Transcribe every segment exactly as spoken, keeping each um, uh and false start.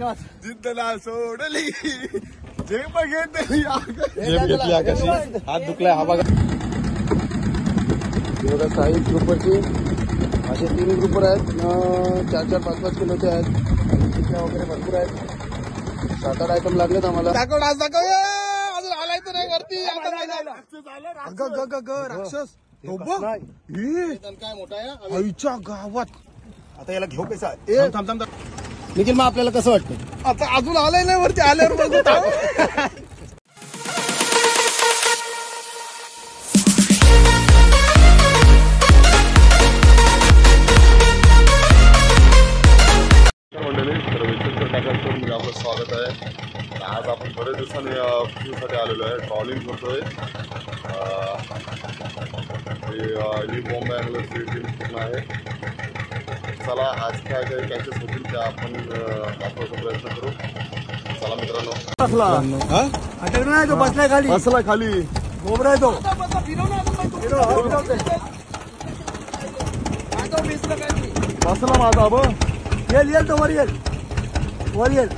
जिद्द ना सोडली जे बघितली हात दुखलाय हा बघा. बघा साई ग्रुपरची असे तीन ग्रुपर आहेत, चार चार पाच पाच किलोचे आहेत, चिकल्या वगैरे भरपूर आहेत. सात आठ आयटम लागलेत आम्हाला. दाखव डास दाखव अजून आलाय तर नाही वरती. राक्षस काय मोठा आहे आईच्या गावात. आता याला घेऊ पैसा. थांब थांब निखिल, मग आपल्याला कसं वाटतं? आता अजून आलाय नाही वरती. आल्यावर बघू. मंडळी, तर विचित्र टाकांचं मी आपलं स्वागत आहे. आज आपण बरेच दिवसांनी फिशसाठी आलेलो आहे. ट्रॉलिंग करतोय. ही बॉम्बे अँगलर टीम पूर्ण आहे. चला, आज काय काय कॅचेस होतील त्या आपण दाखवायचा प्रयत्न करू. चला मित्रांनो. अटकला तो बसलाय खाली. बसला खाली गोबरा आहे तो. बसला माझा बघ. येल येल तो वर येल वर येल.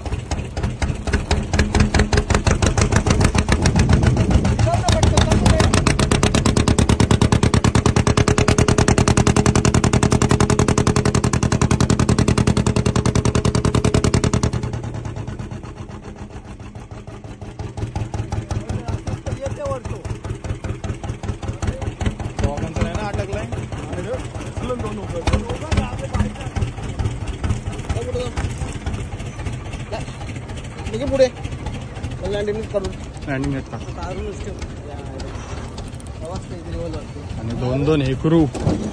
पुढे लँडिंग करून लँडिंग आणि दोन दोन हेकरू.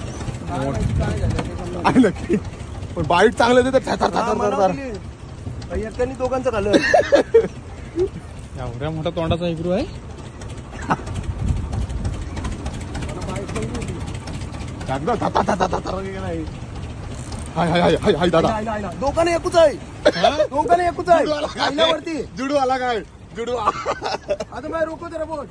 पण बाईट चांगलं देतात. एकट्याने दोघांचं झालं. एवढ्या मोठा तोंडाचा हेकरू आहे. हाय हाय हाय हाय दादा. दोघांना एकूच आहे. दोघांना एकूच आहे. वरती जुडू आला काय जुडू. आता मैं रोको जरा बोल.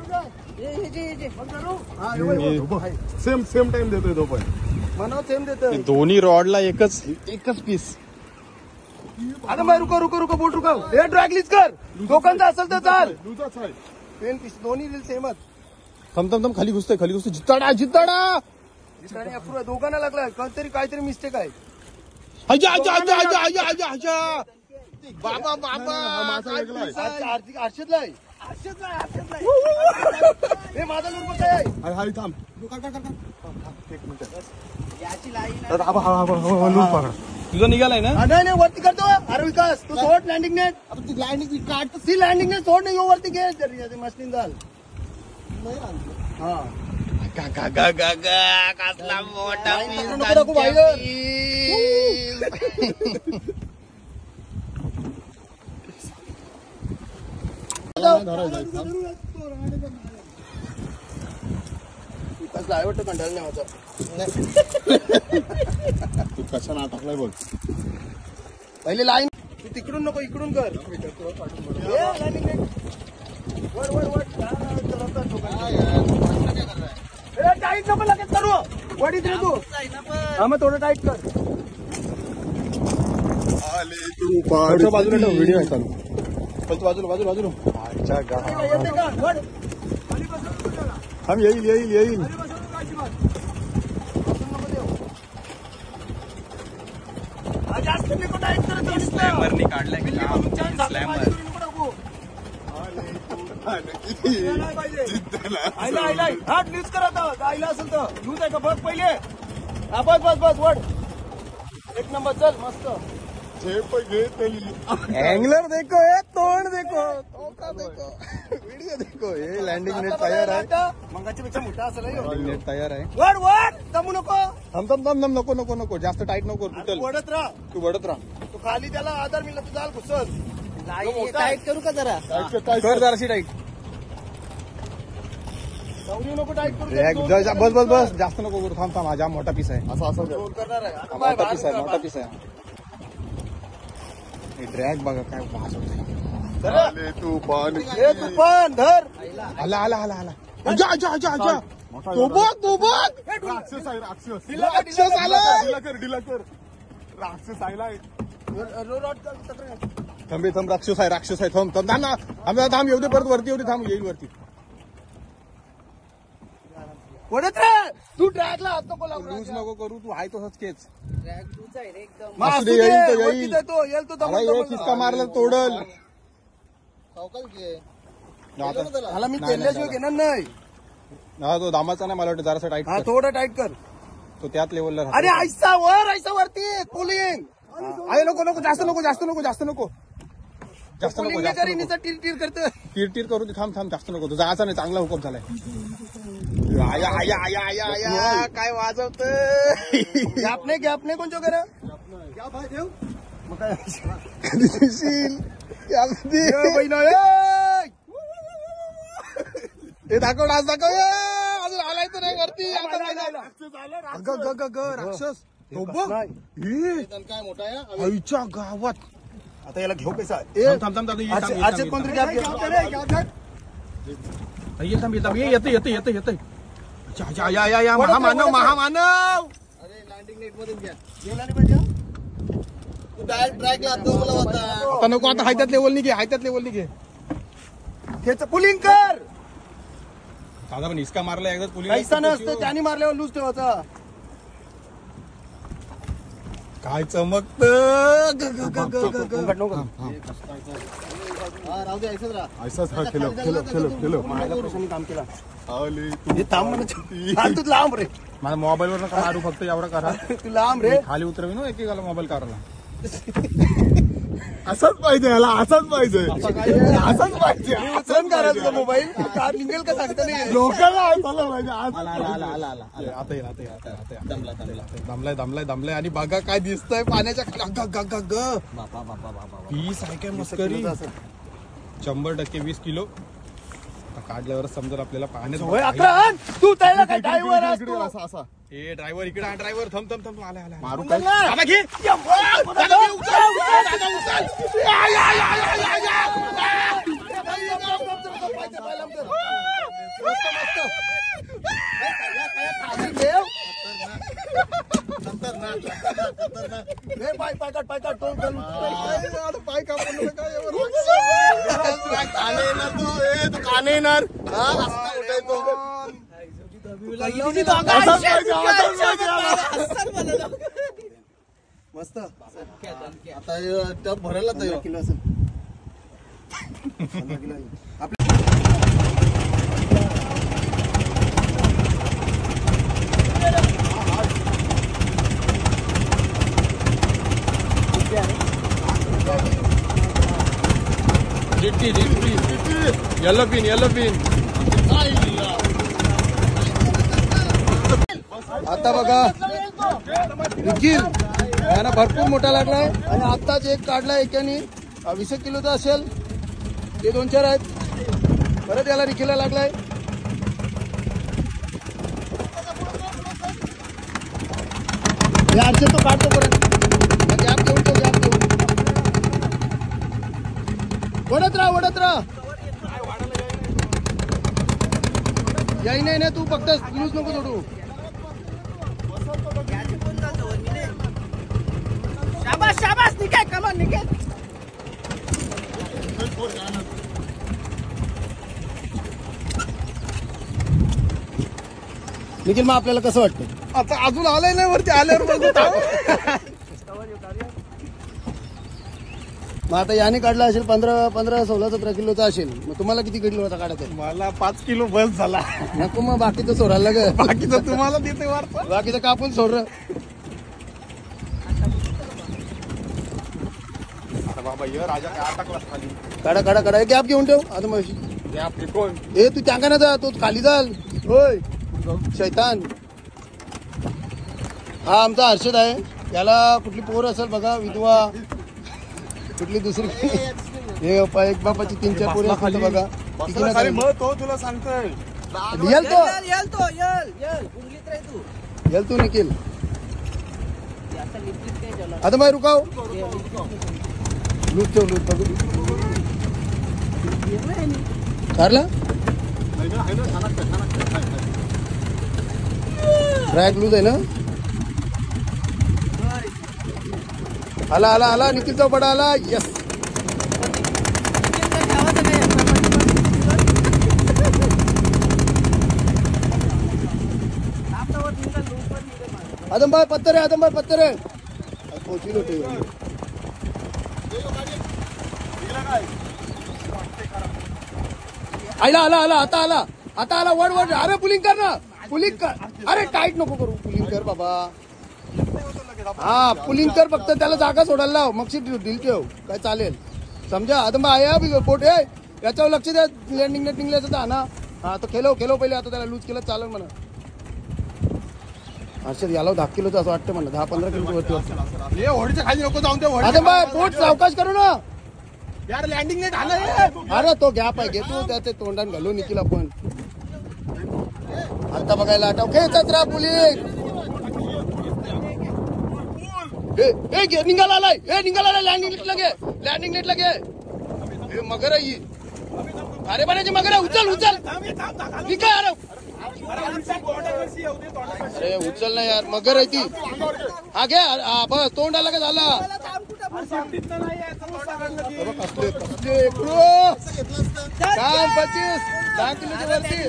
सेम सेम टाइम देतोय तो पण. मनाव सेम देतोय. दोन्ही रॉडला एकच एकच पीस. आता मैं रुको रुको रुको बोट रुको. हे ड्रॅगलीच कर. दोघांचा असेल तर चाल. दुधाच आहे. पेन पीस दोन्ही दिल सेमच. थम थम थम खाली घुसतोय खाली घुसतोय. जिताडा जिताडा. दोघांना लागलाय. काहीतरी काहीतरी मिस्टेक आहे. आजा आजा आजा आजा आजा आजा आजा. बाबा बाबा. हर्षदला आहे. हे माझा नंबर काय आहे. हाय हाय थांब. एक मिनिट. तुझा निघालाय ना. नाही नाही वरती करतो. अरे विकास तू सोड लँडिंग नेट. आता ती लँडिंग काढ. ती लँडिंग नेट सोड नाही. वरती घे तरी मशीन झाल. हा गा गा गा गा गा. कसला मोठा काय वाटतं कंटाळा नाही होता. तू कशा नाटकलाय बघ. पहिले लाईन तू तिकडून नको इकडून कर. वर वर वर. टाईट नको लगेच करू. वडीत रे तू. हा मग थोडं टाईट कर. आले तू पाड. बाजूला ठेव. व्हिडिओ आहे चालू. बाजूला बाजूला बाजूला. थांब. येईल येईल येईल. जास्त नको टाईट कर. स्लॅमरनी काढलाय की काम. स्लॅमर आयला आयला हा लूज कर. आता आयला असेल तर लूज आहे का बघ पहिले. हा बस बस बस वड. एक नंबर चल मस्त. झेप घे तली. एंगलर देखो. हे तोंड देखो. तोका देखो. व्हिडिओ देखो. हे लँडिंग नेट तयार आहे. मंगाच्या पेक्षा मोठा असेल. लँडिंग नेट तयार आहे. वड वड. दमू नको. थम थम थम थम. नको नको नको. जास्त टाईट नको. तुटल. वडत राहा. तू वडत राहा. तू खाली त्याला आधार मिळला तू जाल घुसल. टाईट करू का जरा. काय काय कर जराशी टाईट. दौरी नको टाईट करू. बस बस बस. जास्त नको करू. थांब थांब. हा जाम मोठा पीस आहे. असं असं जोर करणार आहे. आता मोठा पीस आहे. मोठा पीस आहे. ड्रॅग बघा काय वास होतो. आले तू पान. हे तू पण धर. आला आला आला आला. आजा आजा आजा आजा. तो बघ तो बघ. राक्षस आहे राक्षस. ढिला कर, राक्षस आला. डिला कर डिला कर. राक्षस आयलाय. थांबे थांब राक्षस आहे राक्षस आहे थांब थांब थांब ना थांब थांब येऊ दे परत वरती येऊ दे थांब येईल वरती वडत रे तू ट्रॅकला हात नको लावू लूज नको करू तू आहे तसंच केच मग असू असू दे, दे, येईल तो, वरती येईल. देतो, येईल तो दमन- अरे दमन. एक किसका मारला तोडल त्याला मी केल्याशिवाय घेणार नाही हा तो दामाचा नाही मला वाटतं जरासा टाईट हा थोडं टाईट कर तो त्यात लेवलला अरे ऐसा वर ऐसा वरती पुलिंग अरे नको नको जास्त नको जास्त नको जास्त नको जास्त नको पुलिंग जास्त करी नको निसा टिर टिर करतं टीर टीर करू दे थांब थांब जास्त नको तो जायचा नाही चांगला हुकम झालाय आया आया आया आया आया काय वाजवत गॅप नाही गॅप नाही कोणच्या करा मग काय कधी दिसशील ए, बहिणा, ए! हे दाखव डास दाखव ए, अजून आलाय तर नाही वरती आता काय झालं? ग ग ग ग राक्षस तो बघ हे, काय मोठा आहे आईच्या गावात आता याला घेऊ कैसा थांब थांब थांब थांब ये, थांब, ये, आजचे थांब, कोणतरी ये, गॅप थांब. ये थांब ये थांब ये येतं येतं येतं येतं अच्छा, अच्छा, या या या महामानव महामानव आता नको आता हायत्यात लेवल घे हायत्यात लेवल घे पुलिंग कर दादा पण इसका मारला एकदा पैसा नसतं पोलीस त्याने मारल्यावर लूज ठेवायचा काय चमकत ऐसाच हा खेळ खेळ खेळ खेळ माझ्या पैशाने काम केला आले हे थांब म्हणा हा, तू लांब रे माझ्या मोबाईल वर नका मारू फक्त एवढा करा तू लांब रे खाली उतरवी ना एकेकाला मोबाईल काढला असंच पाहिजे याला असंच पाहिजे असंच पाहिजे उचलून करायचं मोबाईल कार निघेल का सांगता नाही लोकांना ऐकायला पाहिजे आज आता येईल आता येईल आता येईल, आता येईल. दमलाय दमलाय दमलाय आणि बघा काय दिसतंय पाण्याच्या खाली. ग, ग, ग, ग. वीस आहे काय मस्करी शंभर टक्के वीस किलो आता काढल्यावरच समजेल आपल्याला होय, पाण्यात अकरा आण. तू त्याला काय ड्रायव्हर असतो असा असा ए ड्रायव्हर इकडे हा ड्रायव्हर थम थम थम आला आला मारू काय काय? दादा घे दादा घे, उचल, उचल, दादा, उचल. या, या, या, या, या, या. पाय पाय काढ पाय काढ टोल कर. आता पाय कापून नका काय एवढं. काने येणार तू ए तू काने येणार हा असा उठायचो असाच पाहिजे, असाच पाहिजे. मस्त आता हे टप भरायला तयार किलो असेल लिट्टी लिट्टी येलो पिन येलो पिन आता बघा निखिल यांना भरपूर मोठा लागलाय आणि आत्ताच एक काढलाय एकाने वीस एक किलोचा असेल ते दोन चार आहेत परत याला निखिलला लागलाय आठशे तो काढतो परत गॅप देऊन तो गॅप देऊन वडत राहा वडत राहा याही नाही ना तू फक्त लूज नको सोडू शाबास शाबास निघे कमान निघे निखिल मग आपल्याला कसं वाटतं आता अजून आलंय नाही वरती आल्यावर बघू मग आता याने काढला असेल पंधरा पंधरा सोळा सतरा किलोचा असेल मग तुम्हाला किती किलोचा काढायचा मला पाच किलो बस झाला नको मग बाकीचं सोडायला ग बाकीचं तुम्हाला देते वारसा बाकीचं कापून सोड बाबा ये राजा काय टाकला खाली काढा काढा काढा गॅप घेऊन ठेव आता मग या फेकून ए तू त्या ना जा तो खाली जाल होय शैतान हा आमचा हर्षद आहे याला कुठली पोर असेल बघा विधवा कुठली दुसरी हे एक बापाची तीन चार पोरी असतील तर बघा बसला खाली मग तो तुला सांगतोय येल तो यल तो यल यल उंगलीत रे तू येल तू निखिल आता मग रुकाव लूट ठेव लूट बघू कारला ट्रॅक लूज आहे ना आला आला आला निखिल चौपाटा आला. यस आदमभाई पत्तर आहे आदमभाई पत्तर आहे. पोहोचली होते आला आला आला आता आला आता आला वड वड. अरे पुलिंग कर ना पुलिंग कर. अरे काहीच नको करू पुलिंग कर बाबा. हा पुलिंग कर फक्त त्याला जागा सोडायला लाव मग डील ठेव काय चालेल समजा. आदम आया बोट आहे याच्यावर लक्ष द्या. लँडिंग नेट निघल्याचं ना हा तो खेलो खेलो पहिले. आता त्याला लूज केलं चालेल म्हणा. हर्षद याला दहा किलोचं असं वाटतं म्हणा. दहा पंधरा किलोचं वरती वाटतं. हे होडीच्या खाली नको जाऊन ते आदम भाई बोट सावकाश करू ना यार. लँडिंग नेट आलं. अरे तो गॅप आहे घेतो त्याचे तोंडान घालू निखिल आपण. आता बघायला आठव खेचत राहा पुलिंग. ए घे निघाला आलाय. ए निघाला आलाय. लँडिंग नेट लगे लँडिंग नेट लगे. हे मगर आहे ही. अरे बनायची मगर आहे. उचल उचल ठीक आहे. अरे अरे उचल ना यार मगर आहे ती. हा घे हा बस तोंड आला का झाला. काय पच्चीस दहा किलोची वरती.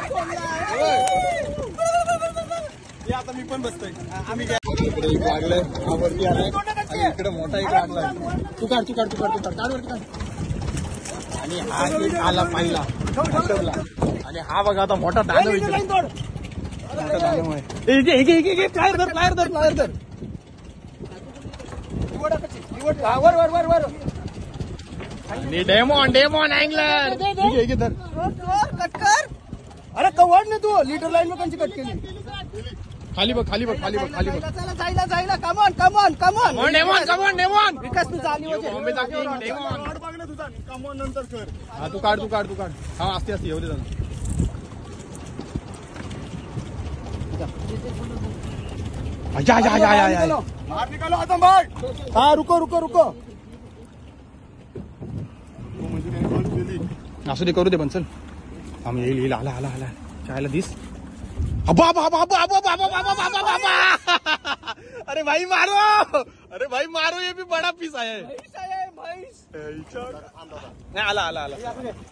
आता मी पण बसतोय. आम्ही इकडे एक लागलंय हा वरती आलाय आणि इकडे मोठा एक लागलाय. तू काढ तू काढ तू काढ तू काढ काढ वरती काढ. आणि हा एक आला पहिला हर्षदला. आणि हा बघा आता मोठा दानव इकडे. मोठा दानव आहे. इथे इथे इथे फ्लायर धर फ्लायर धर फ्लायर धर. वर वर वर वर आणि डेमॉन डेमॉन अँगलर. ठीक आहे धर. कट कर. अरे कवड ना तू लिटर लाईन लोकांची कट केली. खाली बघ खाली बघ खाली बघ खाली बघ. चला जायला जायला come on come on come on. Demon come on demon. Vikas तू चालू होते. बॉम्बेचा किंग डेमॉन. हा तू काढ तू काढ तू काढ. हा असते असते येऊ दे दादा. या या या या या बाहर निकालो आदम भाई. हा रुको रुको रुको. असू दे करू दे पण चल. हा येईल येईल आला आला आला. चायला दिस. अबा बाबा बाबा बाबा बाबा बाबा बाबा. अरे भाई मारो. अरे भाई मारो. ये भी बड़ा पीस आया है. नाही आला आला आला.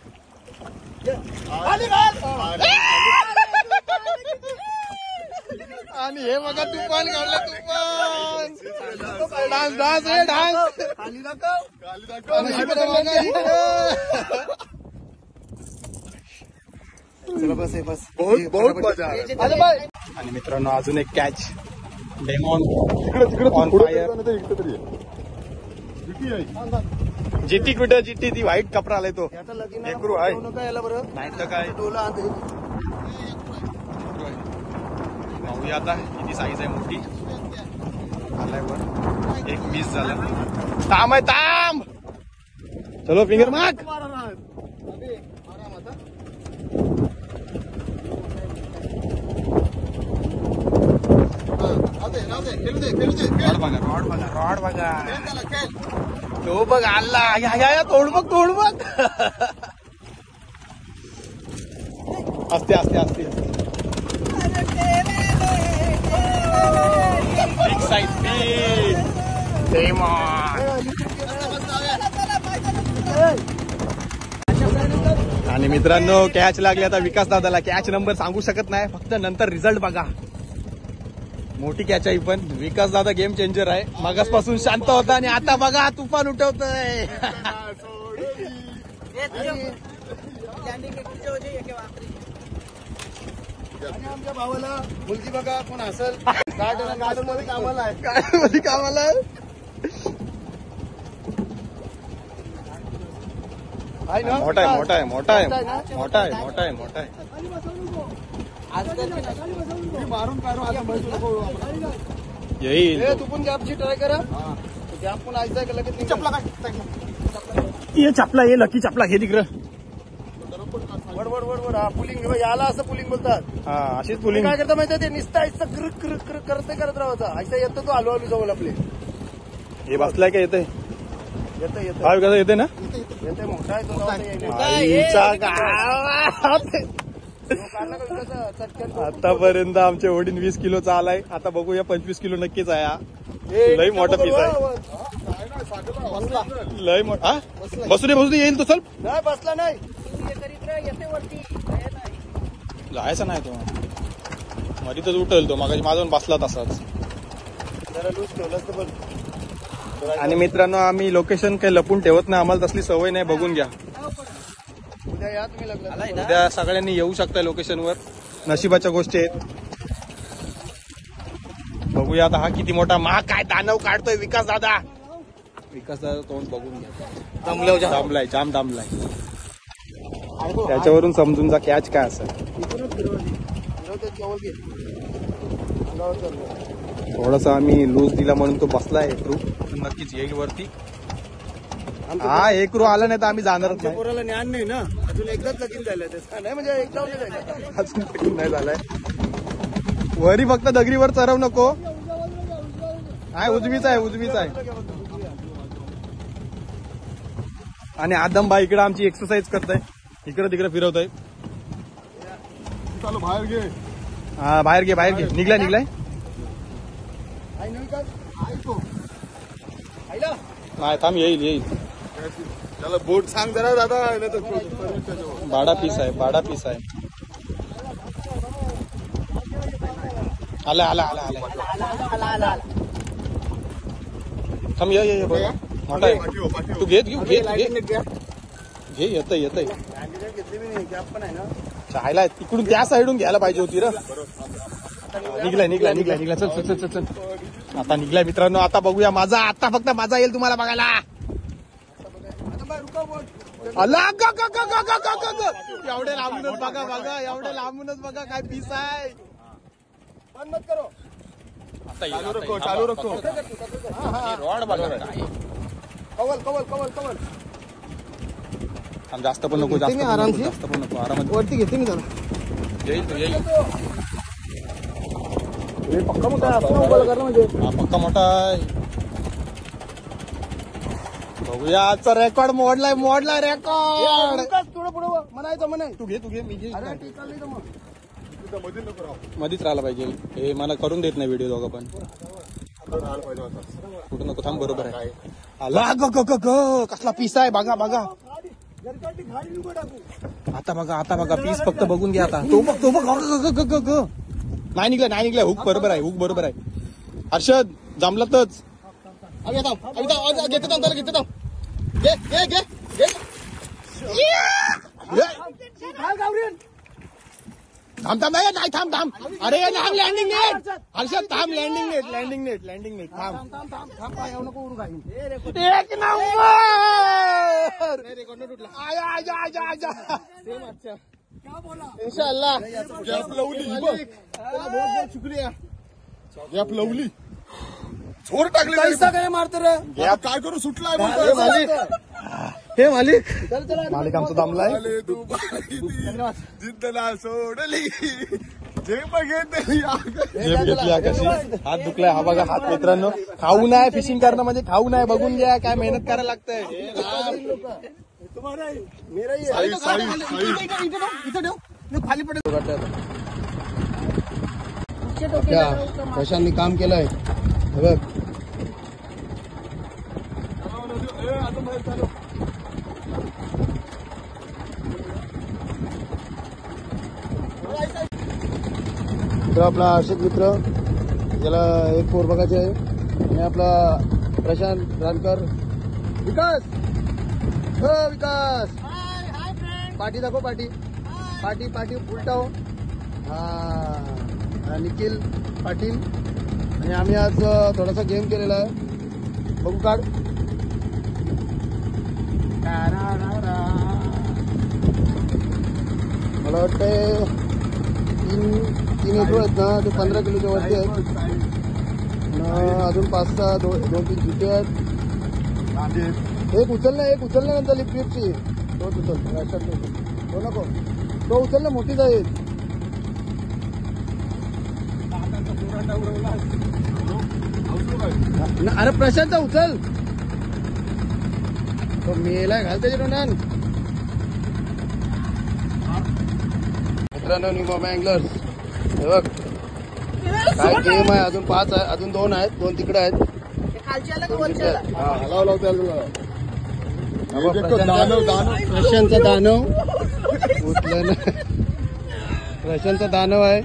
आणि हे बघा तुफान काढलं तुफान. डान्स डान्स रे डान्स. खाली दाखव. आणि इकडे बघा इकडे. बस आहे बस. बहुत बहुत मजा आला. आदम भाई आणि मित्रांनो अजून एक catch. Demon on fire. GT कुठे जीटी ती व्हाईट कपडा आलाय तो. याचा लगीन एकरू आहे. नका याला बरं. नाही तर काय डोला आण. पाहूया आता किती साईज आहे मोठी. आलाय वर. एक मिस झालं. थांब आहे थांब. चलो फिंगर माग. रॉड बघा रॉड बघा रॉड बघा. तो बघ आला. या या या तोड बघ तोड बघ. असते असते असते. Big size big demon. आणि मित्रांनो कॅच लागली. आता विकास दादाला कॅच नंबर सांगू शकत नाही. फक्त नंतर रिझल्ट बघा. मोठी कॅच आहे पण. विकास दादा गेम चेंजर आहे. मगासपासून शांत होता आणि आता बघा तुफान उठवतोय. आणि आमच्या भावाला मुलगी बघा कोण असेल. गार्डन गार्डन मध्ये कामाला आहे. काय मध्ये कामाला आहे ना. मोठा आहे मोठा आहे मोठा आहे मोठा आहे मोठा आहे मोठा आहे. मारून काढू आता म्हैसूर नको. येईल ए तू पण गॅपची ट्राय करा. गॅप पण आयचा का लगेच चपला ये चपला ये लकी चपला घे तिकडं. वड वड वड वड. हा पुलिंग याला असं पुलिंग बोलतात. हा अशीच पुलिंग पुलिंग. काय करता माहिती ते निसता आयचं क्रिक क्रिक क्रिक करत नाही करत राहायचा. आयसा येतं तो आलो आलो जवळ आपले. हे बसलाय का येते. येतं येतं हा विकास येते ना. येते. मोठा आहे तो जाऊ दे यायला. आईचा गावात. तो काढला का विकास चटकन. आतापर्यंत आमच्या वडील वीस किलोचा आलाय. आता बघूया पंचवीस किलो नक्कीच आहे. हा ए, लई मोठा नको पीस करू, आहे. हा. लय मोठा बसू दे बसू दे येईल तो चल नाही बसला नाही येते वरती जायचा नाही तो मधीतच उठल तो मग माझा बसला तसाच. जरा लूज ठेवलं तर बघ. आणि मित्रांनो आम्ही लोकेशन काही लपून ठेवत नाही, आम्हाला तसली सवय नाही. बघून घ्या उद्या या तुम्ही लागला उद्या सगळ्यांनी येऊ शकता लोकेशनवर. नशिबाच्या गोष्टी आहेत. बघूया आता हा किती मोठा मा काय दानव काढतोय विकास दादा. विकास दादा तोंड बघून घ्या. दामलाय जाम दामलाय. त्याच्यावरून समजून जा कॅच काय असं. थोडासा आम्ही लूज दिला म्हणून तो बसलाय एकरू. नक्कीच येईल वरती. हा एकरू आला नाही तर आम्ही जाणारच नाही. पोराला ज्ञान नाही ना अजून एकदाच लगीन झालंय ते नाही म्हणजे एकदा अजून लगीन नाही झालाय. वरी फक्त दगरीवर चरव नको. नाही उजवीच आहे उजवीच आहे. आणि आदम भाई इकडे आमची एक्सरसाइज करताय. इकडे तिकडे फिरवताय. चालू बाहेर घे. हा बाहेर घे बाहेर घे. निघलाय निघलाय नाही थांब येईल येईल. त्याला बोट सांग जरा दादा नाही तर बाडा पीस आहे बाडा पीस आहे. आला आला आला आला थांब ये ये बघा मोठा आहे. तू घेत घेऊ घे घे घे येतय येतय. घेतली मी नाही गॅप पण आहे ना. चायला तिकडून त्या साईडून घ्यायला पाहिजे होती र. निघलाय निघलाय निघलाय निघलाय. चल चल चल चल चल आता निघलाय मित्रांनो. आता बघूया माझा. आता फक्त माझा येईल तुम्हाला बघायला. अला ग ग ग ग ग ग ग. एवढे लांबूनच बघा बघा एवढे लांबूनच बघा काय पीस आहे. बंद मत करो. आता चालू रखो चालू रखो. रॉड बघा कवल कवल कवल कवल जास्त पण नको जास्त मी पण आरामशी. नको, जास्त पण नको आरामात वरती घेते मी जरा. येईल तो येईल. पक्का मोठा म्हणजे हा पक्का मोठा आहे. बघूया आजचा रेकॉर्ड मोडलाय मोडलाय रेकॉर्ड. थोडं पुढं म्हणायचं म्हणाय. तू घे तू घे मी घे. अरे ठीक आहे मग मध्ये नको राहू. मधीच राहिला पाहिजे. हे मला करून देत नाही व्हिडिओ दोघं पण. राहायला पाहिजे होता. कुठं नको थांब बरोबर आहे. आला ग ग ग ग कसला पीस आहे बघा बघा. आता बघा आता बघा पीस फक्त बघून घ्या. आता तो बघ तो बघ ग ग ग ग. नाही निघला नाही निघला. हुक बरोबर आहे हुक बरोबर आहे. हर्षद जमलातच. घेतो त्याला घेतो घे घे घे घे. थांब थांब नाही थांब थांब. अरे थांब लँडिंग नेट. हर्षद थांब landing net landing net landing net थांब. एक नंबर. आजा आजा आजा आजा. इन्शाअल्लाह. गॅप लावली ही बघ. शुक्रिया. गॅप लावली. चोर टाकले पैसा काय मारत रे. आता काय करू सुटलाय हे बोलतोय. मालिक हे मालिक मालिक आमचा दमलाय. आले तू जिद्दला सोडली जे बघितली जेब घेतली आकाशी. हात दुखलाय. हा बघा हात मित्रांनो. खाऊ नाही फिशिंग करणं म्हणजे खाऊ नाही. बघून घ्या काय मेहनत करायला लागतंय. साई साई साई खाली पडेल. प्रशांतनी काम केलंय बघ. तो आपला हर्षद मित्र ज्याला एक पोर बघायचे आहे. आणि आपला प्रशांत रानकर. विकास हो विकास पाठी दाखव पाठी पाठी पाठी उलटाव. हा निखिल पाटील. आणि आम्ही आज थोडासा गेम केलेला आहे. बघू काढ. मला वाटतंय तीन तीन एकरो आहेत ना ते पंधरा किलोच्या वरती आहेत. अजून पाच सहा दोन दोन तीन जुटे आहेत. एक उचल ना एक उचल ना नंतर लिपची तोच उचल लक्षात तो नको तो उचल ना मोठी जाईल. अरे प्रशांतचा उचल तो मेला घाल त्याच्या तोंडान. मित्रांनो निमा अँगलर्स हे बघ काय गेम आहे. अजून पाच आहे अजून दोन आहेत दोन तिकडे आहेत. खालच्याला का वरच्याला? हा हलाव लाव त्याला. दानव दानव प्रशांतचा दानव उचलं ना. प्रशांतचा दानव आहे.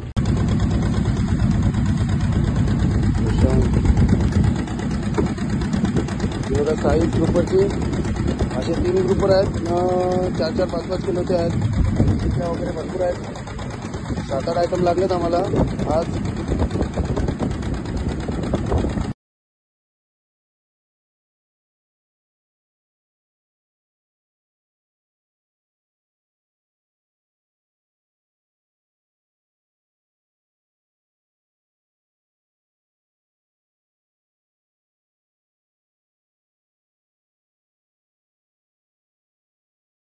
बघा साई ग्रुपरची असे तीन ग्रुपर आहेत. अं, चार चार पाच पाच किलोचे आहेत. चिकल्या वगैरे भरपूर आहेत. सात आठ आयटम लागलेत आम्हाला आज.